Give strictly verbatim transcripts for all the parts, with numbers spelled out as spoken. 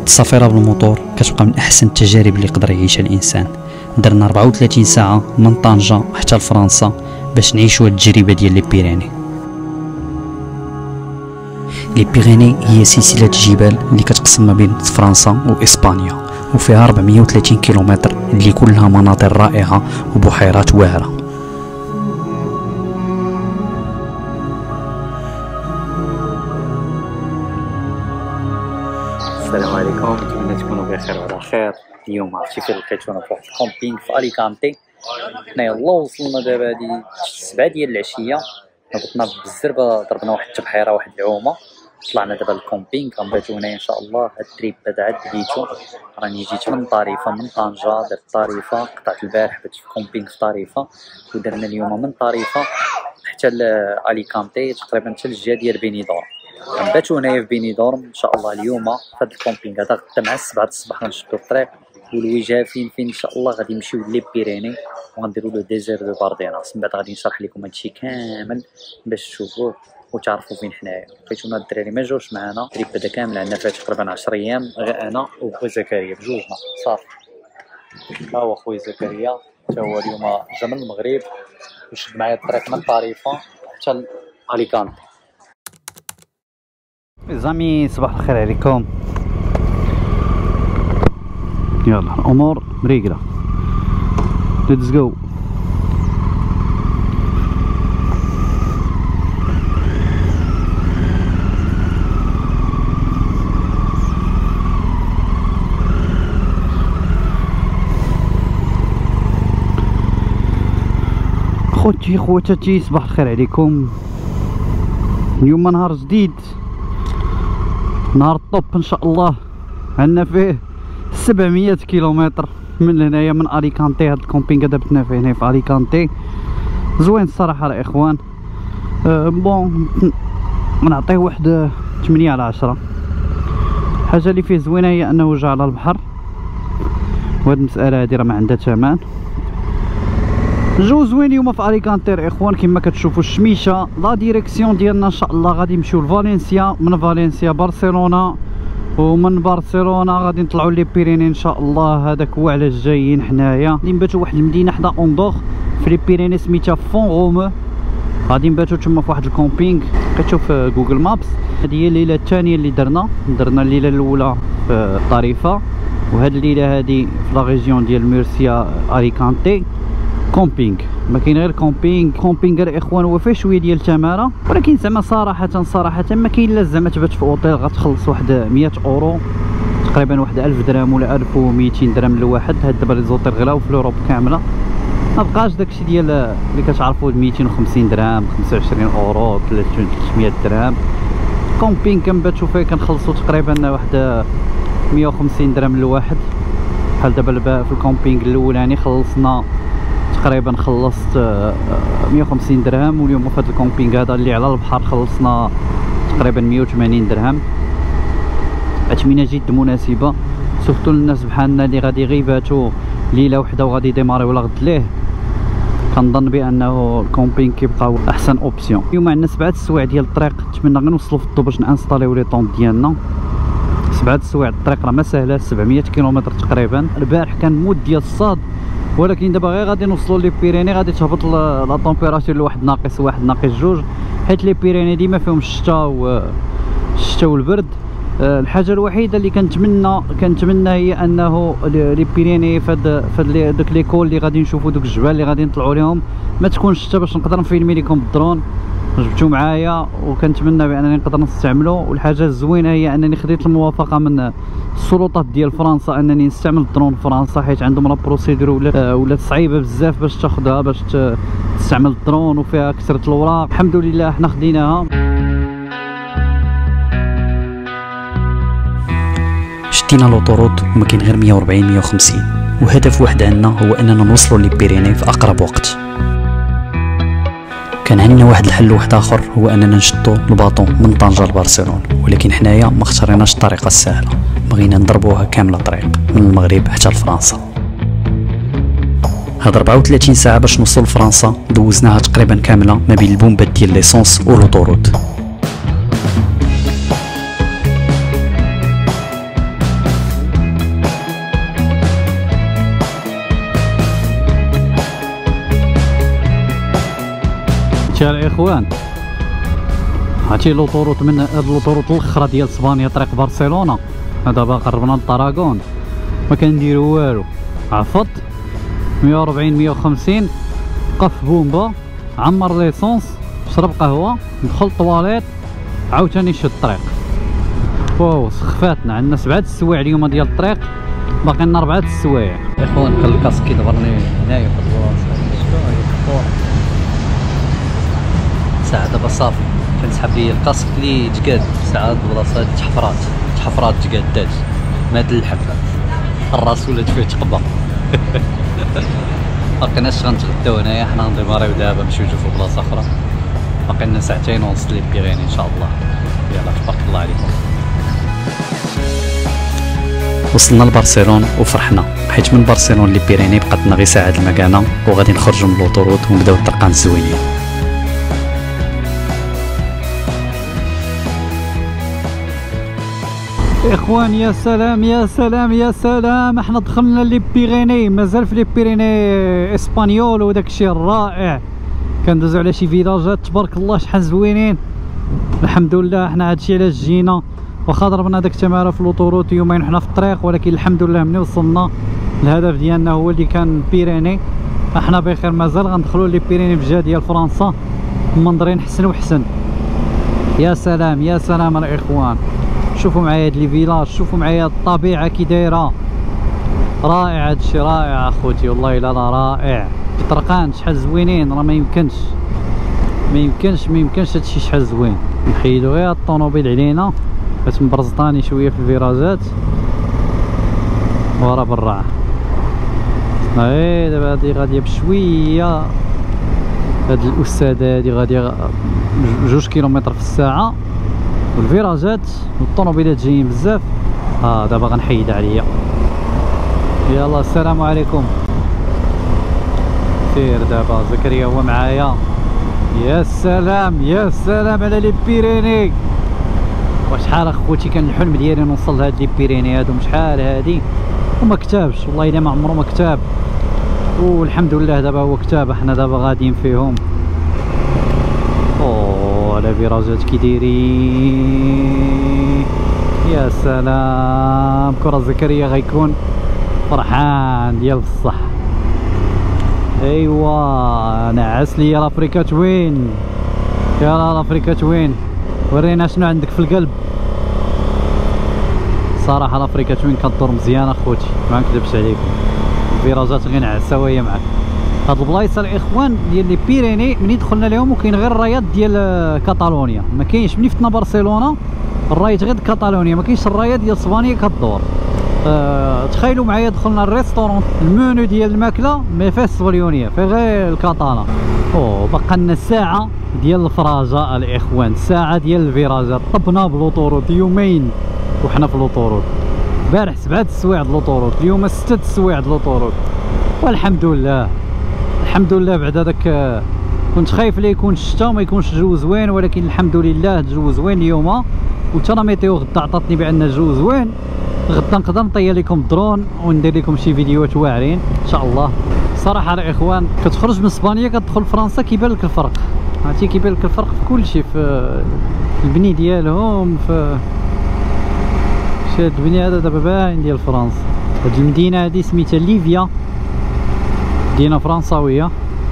السفيرة بالموتور كتبقى من احسن التجارب اللي يقدر يعيشها الانسان. درنا أربعة وثلاثين ساعة من طنجة حتى لفرنسا باش نعيشوا هاد التجربة ديال لي بيريني. لي بيريني هي سلسلة جبال اللي كتقسم ما بين فرنسا واسبانيا، وفيها أربعمية وثلاثين كيلومتر اللي كلها مناظر رائعة وبحيرات واعرة. السلام عليكم، نتمنى تكونوا بخير وعلى خير. اليوم عرفتي فين لقيتونا؟ في واحد الكومبينغ في اليكانتي. حنا يلاه وصلنا دابا هادي السبعة ديال العشيه، هبطنا بالزربه، ضربنا واحد التبحيره واحد العومه، طلعنا دابا للكومبينغ غنباتو هنايا ان شاء الله. هاد التريب هذا عاد بديتو، راني جيت من طريفه من طنجه، درت طريفه، قطعت البارح بات في كومبينغ في طريفه، ودرنا اليوم من طريفه حتى لاليكانتي تقريبا حتى للجهه ديال بينيدور. غنباتو هنايا في بينيدورم ان شاء الله اليوم في هذا الكومبينغ هذا. غدا مع السبعة الصباح غنشدو الطريق، والوجهه فين فين ان شاء الله غادي نمشيو لي بيريني وغنديرو لو ديزير دو بارديناس. من بعد غادي نشرح لكم هادشي كامل باش تشوفوه وتعرفوا فين حنايا. لقيتونا الدراري ما جاوش معنا، التريب هذا كامل عندنا فيه تقريبا عشرة ايام، غير انا وخويا زكريا بجوجنا صافي. ها هو خويا زكريا حتى هو اليوم جا من المغرب وشد معايا الطريق من طريفه حتى اليكانتي. زامي صباح الخير عليكم. يلا الامور مريقله، ليتس جو. خوتي خواتاتي صباح الخير عليكم. اليوم نهار جديد، نهار الطوب ان شاء الله. عندنا فيه سبعمية كيلومتر من هنايا من اليكانتي. هاد الكومبينغ هذا بتنا فيه هنا في اليكانتي، زوين الصراحه الاخوان. أه بون نعطيه واحد ثمانية على عشرة. الحاجه اللي فيه زوينه هي انه جا على البحر، وهاد المساله هادي راه ما عندها ثمن. الجو زوين اليوم في اليكانتي الاخوان كما كتشوفوا. الشميشه لا ديريكسيون ديالنا ان شاء الله غادي نمشيو لفالنسيا، من فالنسيا برشلونه، ومن برشلونه غادي نطلعوا لي بيريني ان شاء الله. هذاك هو علاش جايين حنايا. غادي نباتوا واحد المدينه حدا اوندوغ في لي بيريني سميتها فون رومو، غادي نباتوا تما في واحد الكومبينغ لقيتو في جوجل مابس. هذه هي الليله الثانيه اللي درنا درنا الليله الاولى في طريفه، وهذه الليله هذه في لا ريجيون ديال ميرسيا اليكانتي كومبينغ. ما كاين غير كومبينغ. كومبينغ الاخوان هو فيه شويه ديال التماره، ولكن زعما صراحه صراحه ما كاين لا زعما تبات في اوتيل غتخلص واحد مية اورو تقريبا، واحد ألف درهم ولا ألف ومئتين درهم لواحد. هاد دابا لي زوتيل غلاو في اوروب كامله، ما بقاش داكشي ديال اللي كتعرفوا مئتين وخمسين درهم، خمسة وعشرين اورو، ثلاثمية درهم. كومبينغ كنباتوا فيه كنخلصوا تقريبا واحد مية وخمسين درهم لواحد. بحال دابا في الكومبينغ الاولاني خلصنا تقريبا خلصت مية وخمسين درهم، واليوم في هذا الكومبينغ هذا اللي على البحر خلصنا تقريبا مية وثمانين درهم. اثمنه جد مناسبه سورتو للناس بحالنا اللي غادي غيباتوا ليله وحده وغادي يديماري ولا غد ليه. كنظن بانه الكومبينغ كيبقى احسن اوبسيون. اليوم عندنا سبعه السوايع ديال الطريق، نتمنى غير نوصلوا في الضو باش نانستاليو لي طون ديالنا. سبعه السوايع الطريق راه ما سهله، سبعمية كيلومتر تقريبا. البارح كان مود ديال الصاد، ولكن دابا غير غادي نوصلوا لي بيريني غادي تهبط لا طومبيراتور لواحد ناقص واحد ناقص جوج، حيت لي بيريني ديما فيهم الشتا و الشتا والبرد. أه الحاجه الوحيده اللي كنتمنى كنتمنى هي انه لي بيريني فهاد فهاد دوك لي كول اللي غادي نشوفوا دوك الجبال اللي غادي نطلعوا لهم ما تكونش الشتا باش نقدر نفيلمي لكم بالدرون. جبتو معايا وكنتمنى بانني نقدر نستعملو. والحاجه الزوينه هي انني خديت الموافقه من السلطات ديال فرنسا انني نستعمل الدرون في فرنسا، حيت عندهم لا بروسيدور ولا ولات صعيبه بزاف باش تاخذها باش تستعمل الدرون، وفيها كثره الاوراق. الحمد لله حنا خديناها. شدينا لوطوروت وما كاين غير مية وأربعين مية وخمسين، وهدف واحد عندنا هو اننا نوصلوا لي بيريني في اقرب وقت. كان عندنا واحد الحل واحد اخر هو اننا نشدو الباطو من طنجة لبرشلونة، ولكن حنايا ما اختاريناش الطريقه السهله، بغينا نضربوها كامله طريق من المغرب حتى لفرنسا. هاد أربعة وثلاثين ساعه باش نوصل لفرنسا دوزناها تقريبا كامله ما بين البومبات ديال ليسونس ولوطوروت. شتي الاخوان، هاتي لوطوروط من هاد لوطوروط الاخرى ديال اسبانيا طريق برشلونه، دابا قربنا لطراغون ما كنديرو والو، عفط مية وربعين مية وخمسين قف بومبا، عمر ليسونس، شرب قهوه، دخل طواليت، عاوتاني شد الطريق. واو سخفاتنا، عندنا سبعة السوايع اليوم ديال الطريق، باقي لنا ربعة السوايع. اخوان كان الكاسك كيدبرني هنايا في البلاصه، ساعه دابا صافي كنسحب لي الكاسك اللي تقاد، ساعه البلاصه تحفرات تحفرات تقادات ماد اللحم، الراس ولات فيه تقبه. مابقيناش غنتغداو هنايا، حنا غنديماريو دابا نمشيو نشوفو بلاصه اخرى، باقي لنا ساعتين ونص لي بيغيني ان شاء الله. يلا تبارك الله عليكم. وصلنا لبرشلونة وفرحنا، حيت من برشلونة لي بيريني بقات لنا غير ساعه المكانه، وغادي نخرجوا من لوطوروط ونبداو الطرقان الزوينين. اخوان يا سلام يا سلام يا سلام، احنا دخلنا لي بيريني، مازال في لي بيريني اسبانيول وداك الشيء الرائع. كندوزو على شي فيلاجات تبارك الله شحال زوينين. الحمد لله حنا هادشي علاش جينا، واخا ضربنا داك التماره في لوطوروط يومين حنا في الطريق، ولكن الحمد لله ملي وصلنا الهدف ديالنا هو اللي كان بيريني. احنا بخير، مازال غندخلوا لي بيريني في الجهه ديال فرنسا، منظرين حسن وحسن. يا سلام يا سلام الاخوان، شوفوا معايا هاد لي فيلاج، شوفوا معايا الطبيعه كي دايره، رائع هادشي رائع اخوتي، والله الا لا رائع. الطرقان شحال زوينين، راه ما يمكنش ما يمكنش ما يمكنش هادشي شحال زوين. نحيدو غير الطوموبيل علينا باش مبرزطاني شويه في الفيراجات ورا بالراعه. اي دابا هادي غاديه بشويه، هاد الاستاذه هادي غاديه جوج كيلومتر في الساعه، والفيراجات والطوموبيلات جايين بزاف. اه دابا غنحيد عليا. يلا السلام عليكم. سير دابا زكريا هو معايا. يا سلام يا سلام على لي بيريني، وشحال اخوتي كان الحلم ديالي نوصل لهاد لي بيريني هادو، شحال هادي وما كتابش، والله الا ما عمرو ما كتاب، والحمد لله دابا هو كتاب. احنا دابا غاديين فيهم. اوه على فيراجات كي دايرين، يا سلام. كرة زكريا غيكون فرحان ديال بصح. ايوا نعس ليا لافريكا وين، يلا لافريكا وين، ورينا شنو عندك في القلب. صراحه لافريكا وين كدور مزيان اخوتي، ما نكذبش عليكم، الفيراجات غير نعسه وهي معاك. هاد البلايص الاخوان ديال لي بيريني منين دخلنا لهم وكاين غير الرايات ديال كاتالونيا، ما كاينش. منين فتنا برشلونه الرايات غير كاتالونيا، ما كاينش الرايات ديال اسبانيا كدور. أه تخيلوا معايا دخلنا الريستورون، المنيو ديال الماكله ما فيهش الصبليونيه، فيه غير الكاتالا. اوه بقى لنا ساعه ديال الفراجه الاخوان، ساعه ديال الفيراجات. طبنا بلوطوروط يومين وحنا في لوطوروط، البارح سبعه السوايع د لوطوروط، اليوم سته السوايع د لوطوروط، والحمد لله الحمد لله. بعد هذاك كنت خايف لا يكون الشتا وما يكونش الجو زوين، ولكن الحمد لله الجو زوين اليوم. وتا لا ميتيو غدا عطاتني بان الجو زوين، غدا نقدر نطير لكم الدرون وندير لكم شي فيديوهات واعرين ان شاء الله. صراحه الاخوان كتخرج من اسبانيا كتدخل فرنسا كيبان لك الفرق، عرفتي كيبان لك الفرق في كل شيء، في البني ديالهم، في شي هاد البني هذا دابا باين ديال فرنسا. هاد المدينه هادي سميتها ليفيا، مدينه فرنساويه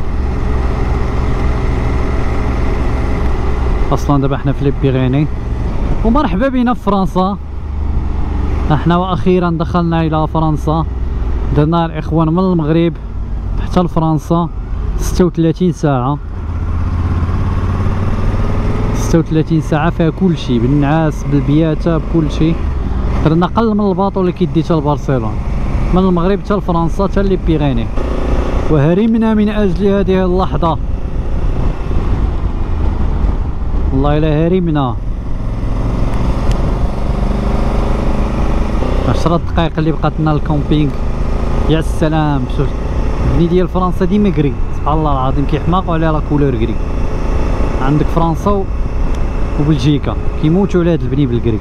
اصلا. دابا حنا في لي بيريني، ومرحبا بنا في فرنسا. احنا واخيرا دخلنا الى فرنسا، درنا الاخوان من المغرب حتى لفرنسا ستة وثلاثين ساعه، ستة وثلاثين ساعه فيها كل شيء، بالنعاس بالبياته بكل شيء. درنا قل من الباطو اللي كيدي حتى لبرشلونه، من المغرب حتى لفرنسا حتى لي بيريني. وهرمنا من اجل هذه اللحظه، والله الا هرمنا. عشرة دقائق اللي بقات لنا الكومبينغ. يا سلام، شوف البني ديال فرنسا ديما كري، سبحان الله العظيم كيحماقوا على لا كولور كري. عندك فرنسا وبلجيكا كيموتوا على هاد البني بالكري،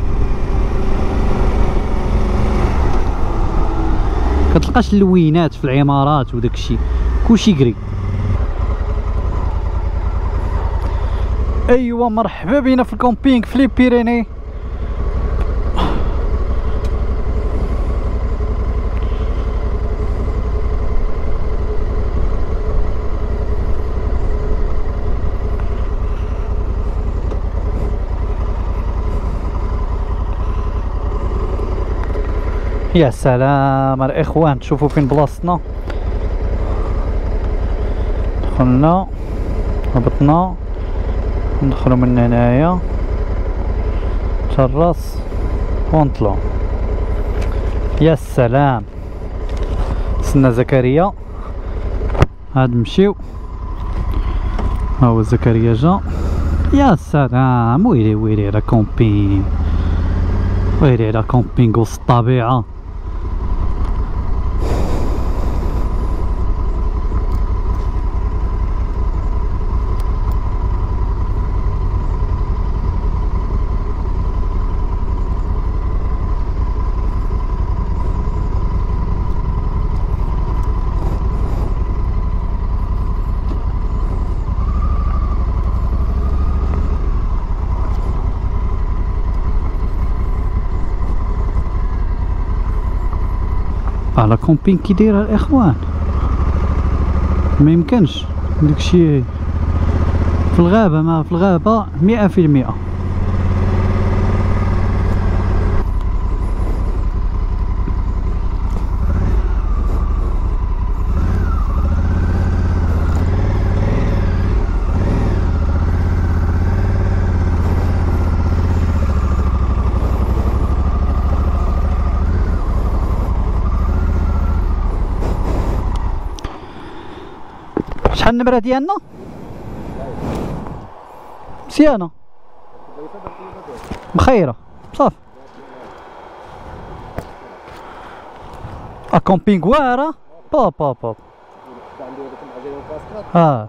كتلقاش اللوينات في العمارات وداكشي كلشي كري. ايوا مرحبا بينا في الكومبينغ في لي بيريني. يا سلام الاخوان، شوفوا فين بلاصتنا. دخلنا هبطنا ندخلوا من هنايا تراس ونطلعوا. يا سلام، سنا زكريا هاد نمشيو. ها هو زكريا جا. يا سلام، ويلي ويلي على كومبينغ، ويلي على كومبينغ وسط الطبيعة. على كومبينغ كي دايره الاخوان، ما يمكنش داكشي في الغابه، ما في الغابه مئة في المئة. شحال النمرة ديالنا؟ مزيانة مخيرة صافي. ا كومبينغ واعرة باب باب باب. اه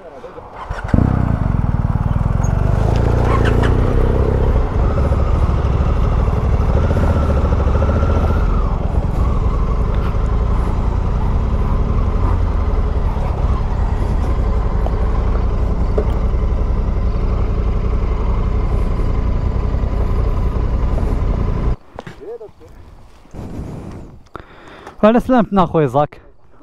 على سلامتنا اخويا زاك.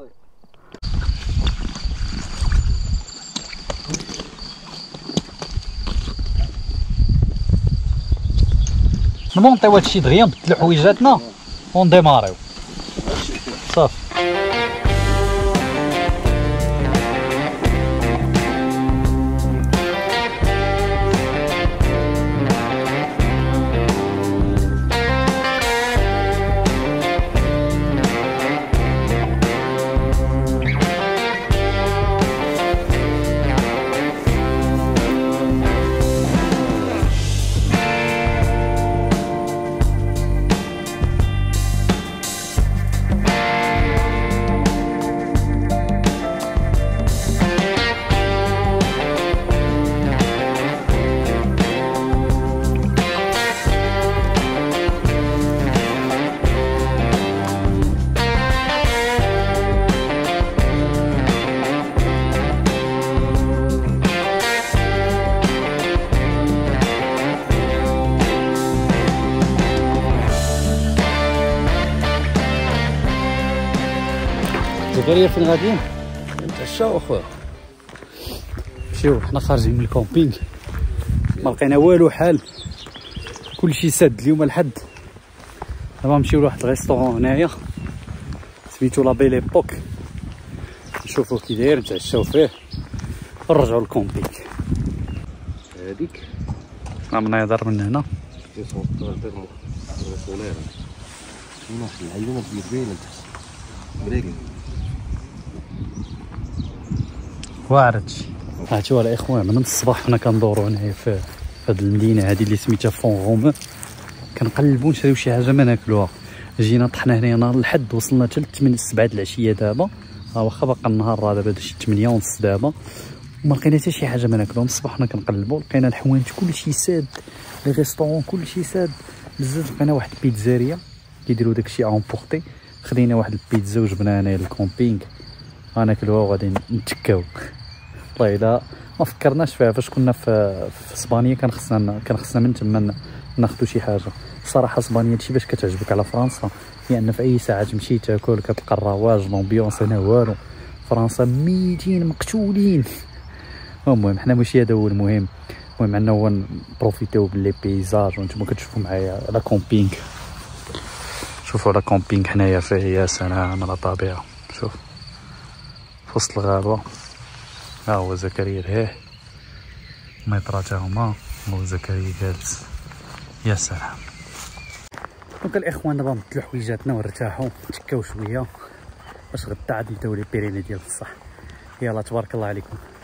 نمونطيو هادشي دغيا، نبدلو حويجاتنا ونديماريو صافي. زكريا فين غاديين؟ نتعشاو اخويا. شوف حنا خارجين من الكومبينغ، ما لقينا والو حال، كلشي ساد اليوم الحد. دابا نمشيو لواحد الريستورون هنايا سميتو لا بيل ايبوك، نشوفو كي داير نتعشاو فيه ونرجعو للكومبينغ. هاديك راه مناظر من هنا واعر هادشي. هاتو الاخوان من الصباح حنا كندورو هنايا في هاد المدينه هادي اللي سميتها فون غومو، كنقلبو نشريو شي حاجه ما ناكلوها. جينا طحنا هنايا نهار الحد، وصلنا حتى لثمانية سبعة د العشيه دابا، ها واخا باقا النهار راه دابا شي ثمانية ونص دابا، وما لقينا حتى شي حاجه ما ناكلوها. من الصباح حنا كنقلبو، لقينا الحوايج كلشي ساد، لي ريستورون كلشي ساد بزاف. لقينا واحد البيتزاريا كيديروا داكشي اون بورتي، خدينا واحد البيتزا وجبناها هنايا للكومبينغ غناكلوها وغادي نتكاو. والله الا ما فكرناش فيها فاش كنا في في اسبانيا. كان خصنا كان خصنا من تما ناخذوا شي حاجه. صراحه اسبانيا هادشي باش كتعجبك على فرنسا، لان يعني في اي ساعه تمشي تاكل كتلقى الرواج لومبيونس هنا والو. فرنسا ميتين مقتولين. المهم حنا ماشي هذا هو المهم. المهم عندنا هو نبروفيتيو باللي بيزاج. وانتم كتشوفوا معايا لا كومبينغ. شوفوا لا كومبينغ حنايا فيه يا سلام على الطبيعه. شوف في وسط الغابه. ها هو زكريا لهيه ميطرات هما هو زكريا جالس. يا سلام. دونك الاخوان دابا نبدلو حويجاتنا ونرتاحو نتكاو شويه باش غدا عاد نبداو لي بيريني ديال الصح. يلا تبارك الله عليكم.